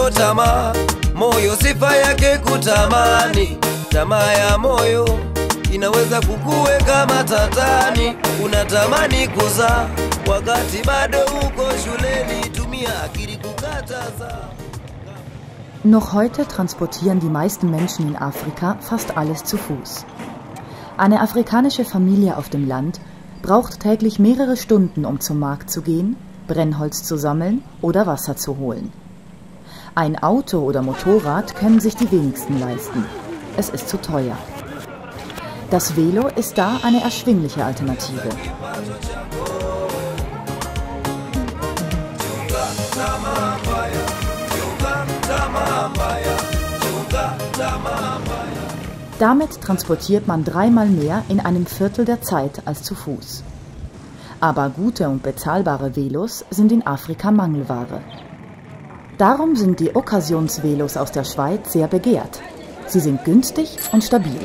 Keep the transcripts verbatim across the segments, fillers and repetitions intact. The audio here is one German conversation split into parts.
siyo tamaa, moyo sifa yake kutamani. Tamaa ya moyo inaweza kukuweka matatani. Unatamani kuzaa wakati bado uko shuleni, tumia akili kukataza. Noch heute transportieren die meisten Menschen in Afrika fast alles zu Fuß. Eine afrikanische Familie auf dem Land braucht täglich mehrere Stunden, um zum Markt zu gehen, Brennholz zu sammeln oder Wasser zu holen. Ein Auto oder Motorrad können sich die wenigsten leisten. Es ist zu teuer. Das Velo ist da eine erschwingliche Alternative. Damit transportiert man dreimal mehr in einem Viertel der Zeit als zu Fuß. Aber gute und bezahlbare Velos sind in Afrika Mangelware. Darum sind die Occasionsvelos aus der Schweiz sehr begehrt. Sie sind günstig und stabil.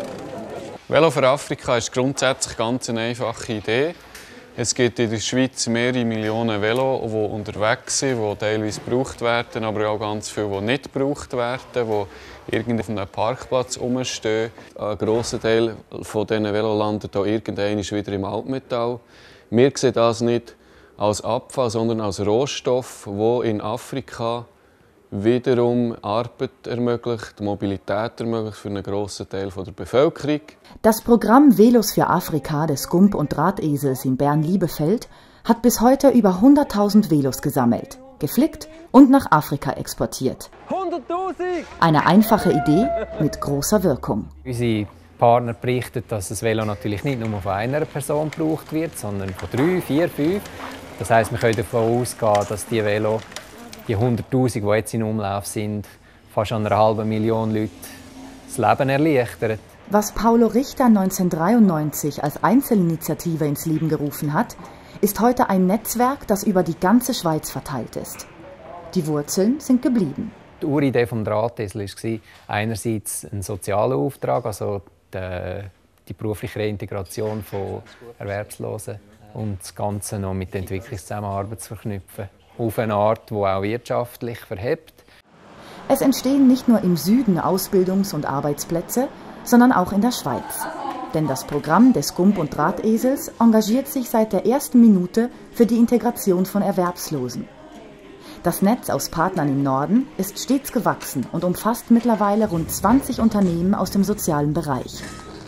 Velo für Afrika ist grundsätzlich ganz eine einfache Idee. Es gibt in der Schweiz mehrere Millionen Velos, die unterwegs sind, die teilweise gebraucht werden, aber auch ganz viele, die nicht gebraucht werden, die irgendwo auf einem Parkplatz rumstehen. Ein grosser Teil von diesen Velos landet auch irgendwann wieder im Altmetall. Wir sehen das nicht als Abfall, sondern als Rohstoff, der in Afrika wiederum Arbeit ermöglicht, Mobilität ermöglicht für einen grossen Teil der Bevölkerung. Das Programm Velos für Afrika des Gump und Drahtesels in Bern-Liebefeld hat bis heute über hunderttausend Velos gesammelt, geflickt und nach Afrika exportiert. hunderttausend! Eine einfache Idee mit großer Wirkung. Unsere Partner berichten, dass das Velo natürlich nicht nur von einer Person gebraucht wird, sondern von drei, vier, fünf. Das heisst, wir können davon ausgehen, dass die Velo, die hunderttausend, die jetzt in Umlauf sind, fast einer halben Million Leute das Leben erleichtern. Was Paulo Richter neunzehnhundertdreiundneunzig als Einzelinitiative ins Leben gerufen hat, ist heute ein Netzwerk, das über die ganze Schweiz verteilt ist. Die Wurzeln sind geblieben. Die Uridee des Drahtesels war einerseits ein sozialer Auftrag, also die, die berufliche Reintegration von Erwerbslosen, und das Ganze noch mit der Entwicklungszusammenarbeit zu verknüpfen. Auf eine Art, die auch wirtschaftlich verhebt. Es entstehen nicht nur im Süden Ausbildungs- und Arbeitsplätze, sondern auch in der Schweiz. Denn das Programm des Gump und Drahtesels engagiert sich seit der ersten Minute für die Integration von Erwerbslosen. Das Netz aus Partnern im Norden ist stets gewachsen und umfasst mittlerweile rund zwanzig Unternehmen aus dem sozialen Bereich.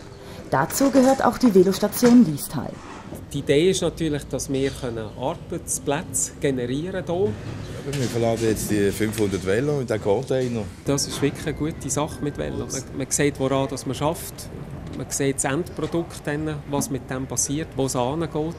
Dazu gehört auch die Velostation Liestal. Die Idee ist natürlich, dass wir Arbeitsplätze generieren können. Wir verladen jetzt die fünfhundert Velo in den Container. Das ist wirklich eine gute Sache mit Velo. Man, man sieht, woran dass man arbeitet. Man sieht das Endprodukt, dann, was mit dem passiert, wo es hingeht.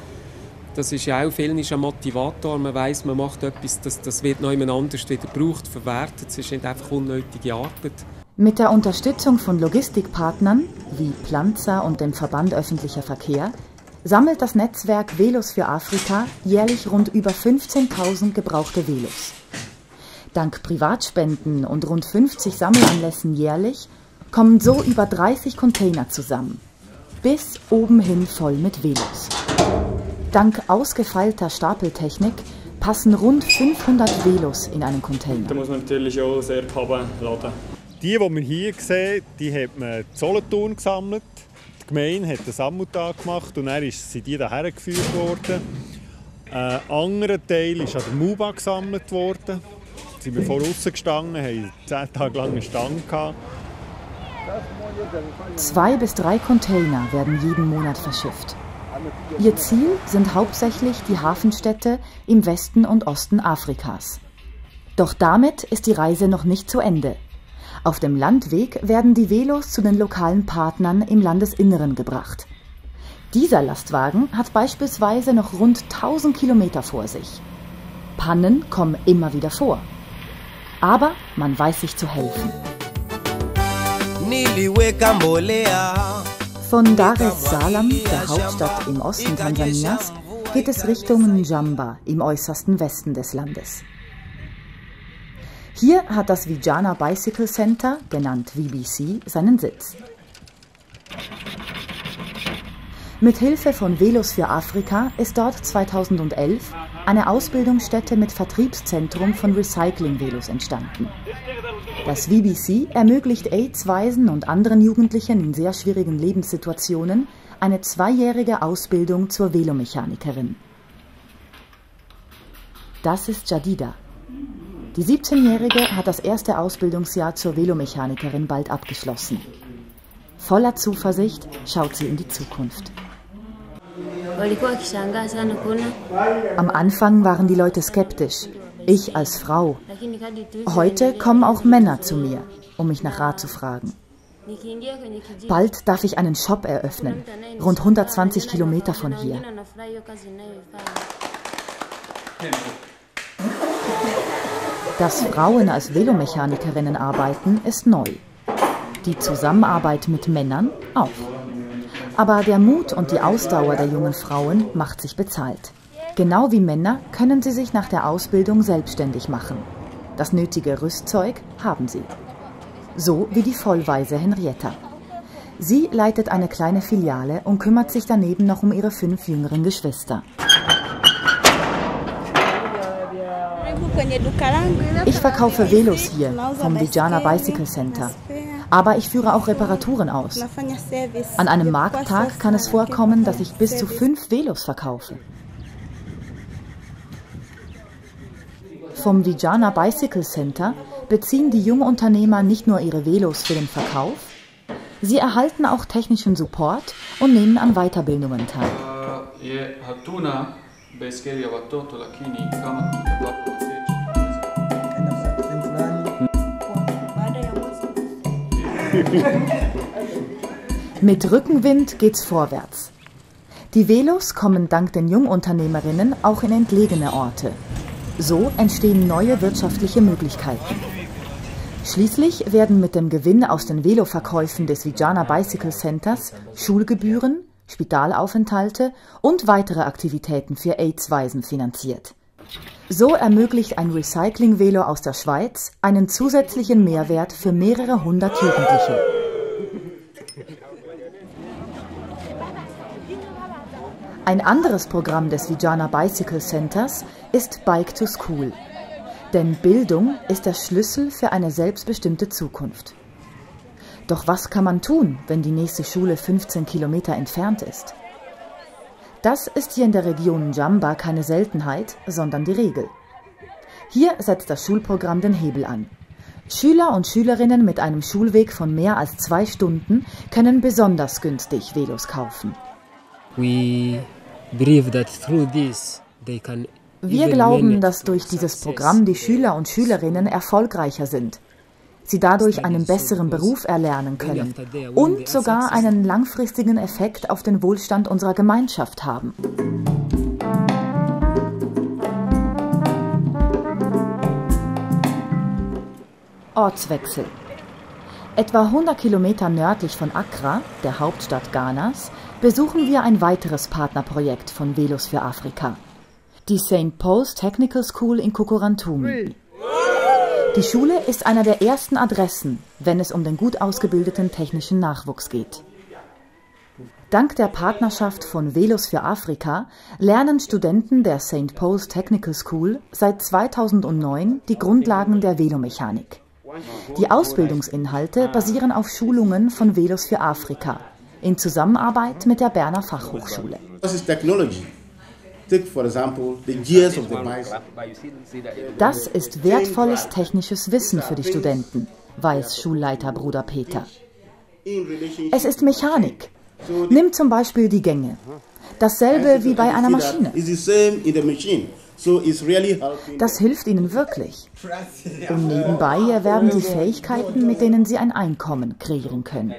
Das ist ja auch vielen ein Motivator. Man weiss, man macht etwas, das, das wird noch jemand anders wieder gebraucht, verwertet. Es ist nicht einfach unnötige Arbeit. Mit der Unterstützung von Logistikpartnern wie Planza und dem Verband Öffentlicher Verkehr sammelt das Netzwerk Velos für Afrika jährlich rund über fünfzehntausend gebrauchte Velos. Dank Privatspenden und rund fünfzig Sammelanlässen jährlich kommen so über dreißig Container zusammen. Bis oben hin voll mit Velos. Dank ausgefeilter Stapeltechnik passen rund fünfhundert Velos in einen Container. Da muss man natürlich auch sehr haben laden. Die, die wir hier sehen, die hat man in Solothurn gesammelt. Die Gemeinde hat einen Sammeltag gemacht und dann sind die hierher geführt worden. Ein anderer Teil ist an der MUBA gesammelt worden. Da sind wir vor draussen gestanden, haben zehn Tage lang einen Stand gehabt. Zwei bis drei Container werden jeden Monat verschifft. Ihr Ziel sind hauptsächlich die Hafenstädte im Westen und Osten Afrikas. Doch damit ist die Reise noch nicht zu Ende. Auf dem Landweg werden die Velos zu den lokalen Partnern im Landesinneren gebracht. Dieser Lastwagen hat beispielsweise noch rund tausend Kilometer vor sich. Pannen kommen immer wieder vor. Aber man weiß sich zu helfen. Von Dar es Salaam, der Hauptstadt im Osten Tansanias, geht es Richtung Njamba im äußersten Westen des Landes. Hier hat das Vijana Bicycle Center, genannt V B C, seinen Sitz. Mit Hilfe von Velos für Afrika ist dort zweitausendelf eine Ausbildungsstätte mit Vertriebszentrum von Recycling-Velos entstanden. Das V B C ermöglicht AIDS-Waisen und anderen Jugendlichen in sehr schwierigen Lebenssituationen eine zweijährige Ausbildung zur Velomechanikerin. Das ist Jadida. Die siebzehnjährige hat das erste Ausbildungsjahr zur Velomechanikerin bald abgeschlossen. Voller Zuversicht schaut sie in die Zukunft. Am Anfang waren die Leute skeptisch, ich als Frau. Heute kommen auch Männer zu mir, um mich nach Rat zu fragen. Bald darf ich einen Shop eröffnen, rund hundertzwanzig Kilometer von hier. Dass Frauen als Velomechanikerinnen arbeiten, ist neu. Die Zusammenarbeit mit Männern auch. Aber der Mut und die Ausdauer der jungen Frauen macht sich bezahlt. Genau wie Männer können sie sich nach der Ausbildung selbstständig machen. Das nötige Rüstzeug haben sie. So wie die vollweise Henrietta. Sie leitet eine kleine Filiale und kümmert sich daneben noch um ihre fünf jüngeren Geschwister. Ich verkaufe Velos hier vom Vijana Bicycle Center. Aber ich führe auch Reparaturen aus. An einem Markttag kann es vorkommen, dass ich bis zu fünf Velos verkaufe. Vom Vijana Bicycle Center beziehen die Jungunternehmer nicht nur ihre Velos für den Verkauf, sie erhalten auch technischen Support und nehmen an Weiterbildungen teil. Mit Rückenwind geht's vorwärts. Die Velos kommen dank den Jungunternehmerinnen auch in entlegene Orte. So entstehen neue wirtschaftliche Möglichkeiten. Schließlich werden mit dem Gewinn aus den Veloverkäufen des Vijana Bicycle Centers Schulgebühren, Spitalaufenthalte und weitere Aktivitäten für AIDS-Waisen finanziert. So ermöglicht ein Recycling-Velo aus der Schweiz einen zusätzlichen Mehrwert für mehrere hundert Jugendliche. Ein anderes Programm des Vijana Bicycle Centers ist Bike to School. Denn Bildung ist der Schlüssel für eine selbstbestimmte Zukunft. Doch was kann man tun, wenn die nächste Schule fünfzehn Kilometer entfernt ist? Das ist hier in der Region Njamba keine Seltenheit, sondern die Regel. Hier setzt das Schulprogramm den Hebel an. Schüler und Schülerinnen mit einem Schulweg von mehr als zwei Stunden können besonders günstig Velos kaufen. We believe that through this they can Wir glauben, dass durch dieses Programm die Schüler und Schülerinnen erfolgreicher sind, sie dadurch einen besseren Beruf erlernen können und sogar einen langfristigen Effekt auf den Wohlstand unserer Gemeinschaft haben. Ortswechsel. Etwa hundert Kilometer nördlich von Accra, der Hauptstadt Ghanas, besuchen wir ein weiteres Partnerprojekt von Velos für Afrika. Die Saint Paul's Technical School in Kukurantumi. Die Schule ist einer der ersten Adressen, wenn es um den gut ausgebildeten technischen Nachwuchs geht. Dank der Partnerschaft von Velos für Afrika lernen Studenten der Saint Paul's Technical School seit zweitausendneun die Grundlagen der Velomechanik. Die Ausbildungsinhalte basieren auf Schulungen von Velos für Afrika in Zusammenarbeit mit der Berner Fachhochschule. Das ist Technology. Take for example the gears of the bicycle. Das ist wertvolles technisches Wissen für die Studenten, weiß Schulleiter Bruder Peter. Es ist Mechanik. Nimm zum Beispiel die Gänge. Dasselbe wie bei einer Maschine. Das hilft ihnen wirklich. Und nebenbei erwerben sie Fähigkeiten, mit denen sie ein Einkommen kreieren können.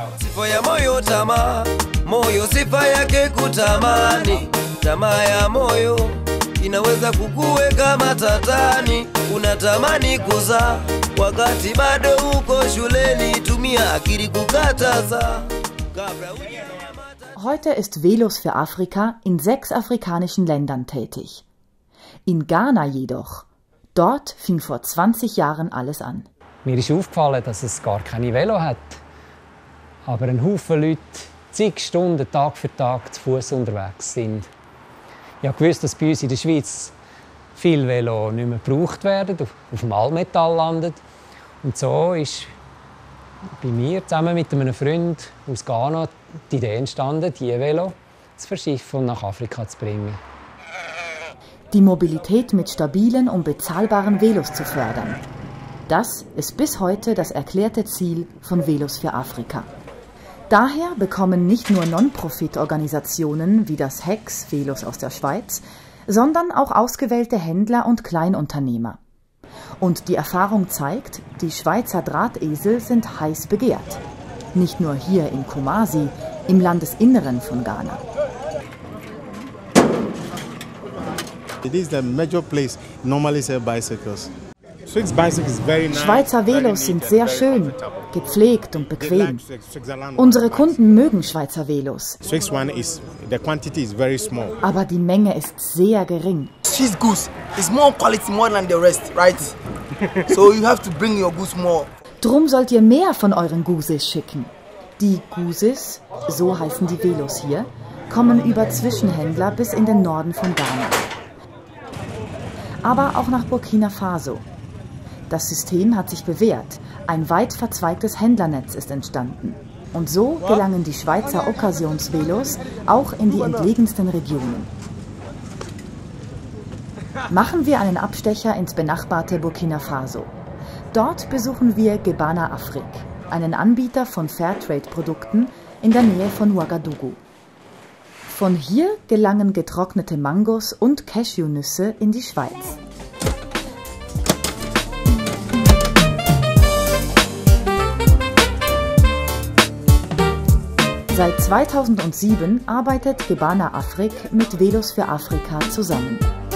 Tamaa ya moyo inaweza kukuweka matatani. Unatamani kuzaa wakati bado uko shuleni, tumia akili kukataza. Heute ist Velos für Afrika in sechs afrikanischen Ländern tätig. In Ghana jedoch, dort fing vor zwanzig Jahren alles an. Mir ist aufgefallen, dass es gar keine Velo hat. Aber ein Haufen Leute zig Stunden Tag für Tag zu Fuß unterwegs sind. Ich habe gewusst, dass bei uns in der Schweiz viele Velo nicht mehr gebraucht werden, auf, auf dem Allmetall landet. Und so ist bei mir zusammen mit einem Freund aus Ghana die Idee entstanden, diese Velo zu verschiffen und nach Afrika zu bringen. Die Mobilität mit stabilen und bezahlbaren Velos zu fördern. Das ist bis heute das erklärte Ziel von Velos für Afrika. Daher bekommen nicht nur Non-Profit-Organisationen wie das Hex Velos aus der Schweiz, sondern auch ausgewählte Händler und Kleinunternehmer. Und die Erfahrung zeigt, die Schweizer Drahtesel sind heiß begehrt. Nicht nur hier in Kumasi, im Landesinneren von Ghana. It is the major place normally sell bicycles. Schweizer Velos sind sehr schön, gepflegt und bequem. Unsere Kunden mögen Schweizer Velos. Aber die Menge ist sehr gering. Swiss goose is more quality more than the rest, right? So you have to bring your goose more. Drum sollt ihr mehr von euren Gusis schicken. Die Gusis, so heißen die Velos hier, kommen über Zwischenhändler bis in den Norden von Ghana. Aber auch nach Burkina Faso. Das System hat sich bewährt. Ein weit verzweigtes Händlernetz ist entstanden. Und so gelangen die Schweizer Occasionsvelos auch in die entlegensten Regionen. Machen wir einen Abstecher ins benachbarte Burkina Faso. Dort besuchen wir Gebana Afrik, einen Anbieter von Fairtrade-Produkten in der Nähe von Ouagadougou. Von hier gelangen getrocknete Mangos und Cashewnüsse in die Schweiz. Seit zweitausendsieben arbeitet Gebana Afrik mit Velos für Afrika zusammen.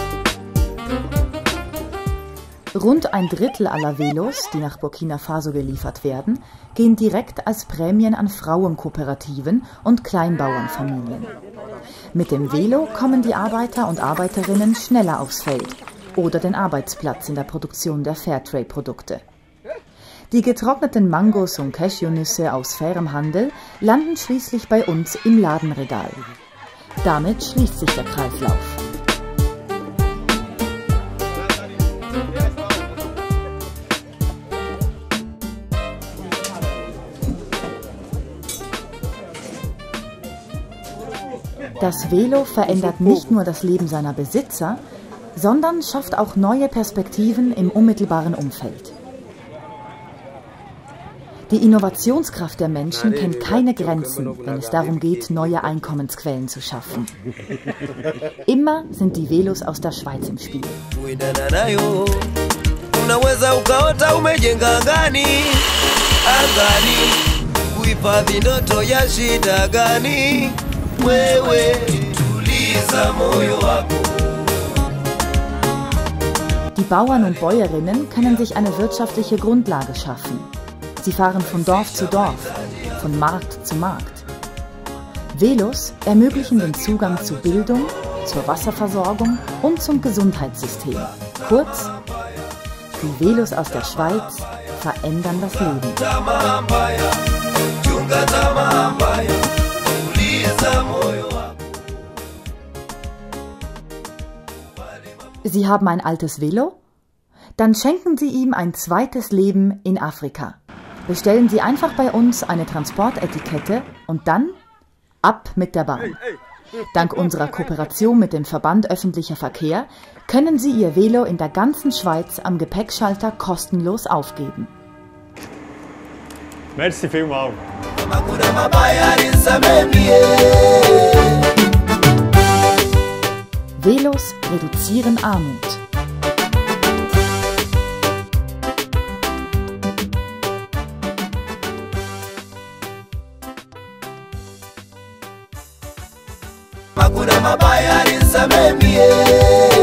Rund ein Drittel aller Velos, die nach Burkina Faso geliefert werden, gehen direkt als Prämien an Frauenkooperativen und Kleinbauernfamilien. Mit dem Velo kommen die Arbeiter und Arbeiterinnen schneller aufs Feld oder den Arbeitsplatz in der Produktion der Fairtrade-Produkte. Die getrockneten Mangos und Cashewnüsse aus fairem Handel landen schließlich bei uns im Ladenregal. Damit schließt sich der Kreislauf. Das Velo verändert nicht nur das Leben seiner Besitzer, sondern schafft auch neue Perspektiven im unmittelbaren Umfeld. Die Innovationskraft der Menschen kennt keine Grenzen, wenn es darum geht, neue Einkommensquellen zu schaffen. Immer sind die Velos aus der Schweiz im Spiel. Unaweza ukaota umejenga angani, angani, kuhifadhi ndoto ya shida gani? Wewe tuliza moyo wako. Die Bauern und Bäuerinnen können sich eine wirtschaftliche Grundlage schaffen. Sie fahren von Dorf zu Dorf, von Markt zu Markt. Velos ermöglichen den Zugang zu Bildung, zur Wasserversorgung und zum Gesundheitssystem. Kurz, die Velos aus der Schweiz verändern das Leben. Sie haben ein altes Velo? Dann schenken Sie ihm ein zweites Leben in Afrika. Bestellen Sie einfach bei uns eine Transportetikette und dann ab mit der Bahn. Dank unserer Kooperation mit dem Verband Öffentlicher Verkehr können Sie Ihr Velo in der ganzen Schweiz am Gepäckschalter kostenlos aufgeben. Merci vielmals. Velos reduzieren Armut. Makuna mabaya nisamemie.